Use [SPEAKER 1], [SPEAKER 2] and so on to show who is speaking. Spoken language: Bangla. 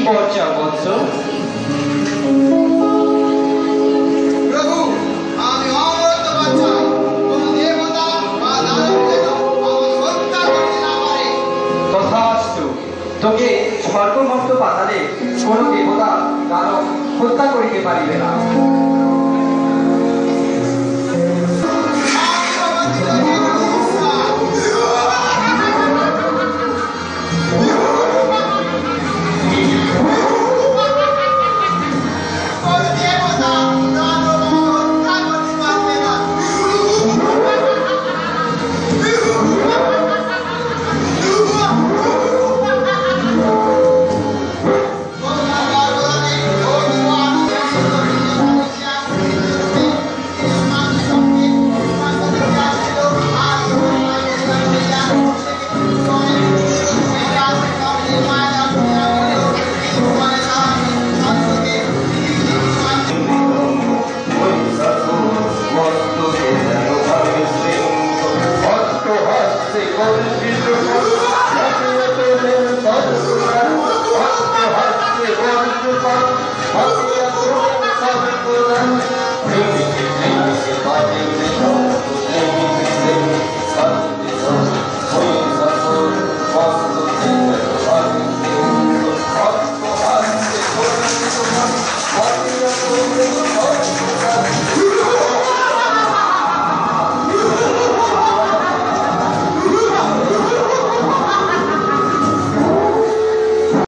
[SPEAKER 1] পর্যা বৎস?
[SPEAKER 2] প্রভু, আমি অমরত্ব বাচ্চা কোন দেবতা বা দানব যেন আমাকে হত্যা করতে না পারে।
[SPEAKER 1] তথাস্তু। তোকে স্বর্গমর্ত পাতালে কোন দেবতা দানব হত্যা করিতে পারিবে না।